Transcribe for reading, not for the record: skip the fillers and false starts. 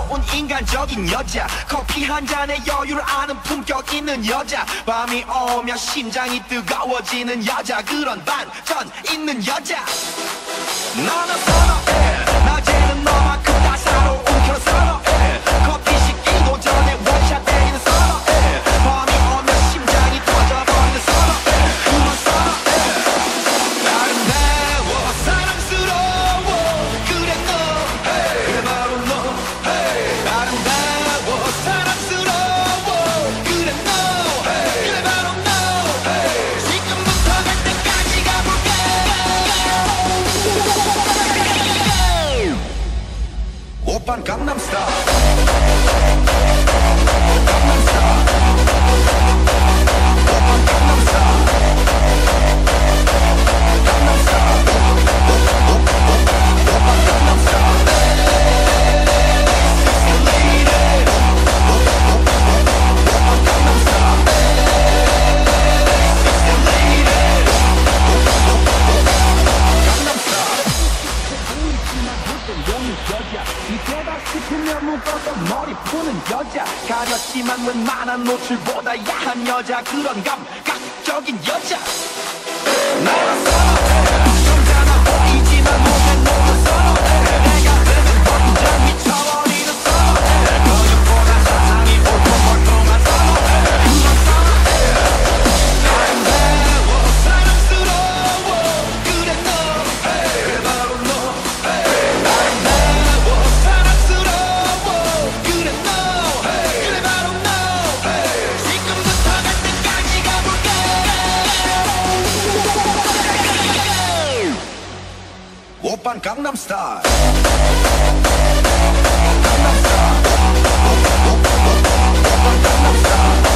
따사로운 인간적인 여자 커피 한 잔에 여유를 아는 품격 있는 여자 밤이 오면 심장이 뜨거워지는 여자 그런 반전 있는 여자 너는 선호해 낮에는 너만큼 따사로운 그런 선호해 커피 식기도 전에 원샷 때리는 선호해 밤이 오면 심장이 터져버리는 선호해 그런 선호해 아름다워 사랑스러워 그래 너 그래 바로 너 아름다워 사랑스러워 그래 너 그래 바로 너 지금부터 갈 때까지 가볼까 오빤 강남스타일 싶으면 묶어서 머리 푸는 여자 가렸지만 웬만한 노출보다 야한 여자 그런 감각적인 여자 너는 선호해 점잖아 보이지만 몸에 너는 선호해 내가 흐르는 완전 미쳐버리는 선호해 거역보다 사상이 울퉁불퉁한 선호해 그런 선호해 아름다워 사랑스러워 그래 너 그래 바로 너 아름다워 사랑스러워 그래 너 그래 바로 너 지금부터 갈 때까지 가볼까 오빤 강남스타일 강남스타일 오빤 강남스타일